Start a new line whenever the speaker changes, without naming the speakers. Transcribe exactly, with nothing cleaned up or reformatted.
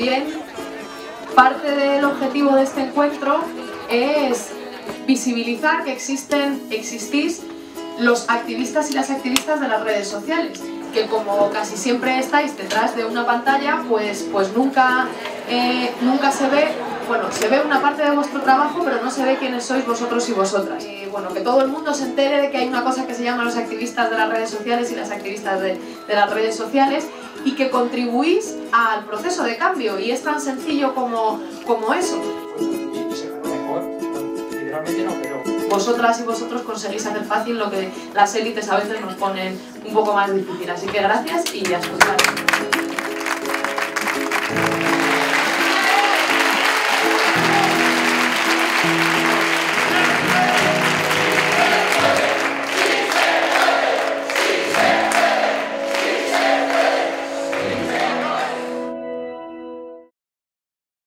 también parte del objetivo de este encuentro es visibilizar que existen, existís los activistas y las activistas de las redes sociales, que como casi siempre estáis detrás de una pantalla, pues, pues nunca, eh, nunca se ve, bueno, se ve una parte de vuestro trabajo, pero no se ve quiénes sois vosotros y vosotras. Eh, bueno, que todo el mundo se entere de que hay una cosa que se llama los activistas de las redes sociales y las activistas de, de las redes sociales, y que contribuís al proceso de cambio, y es tan sencillo como, como eso.
Y se ganó mejor, literalmente no, pero...
Vosotras y vosotros conseguís hacer fácil lo que las élites a veces nos ponen un poco más difícil. Así que gracias y a escuchar.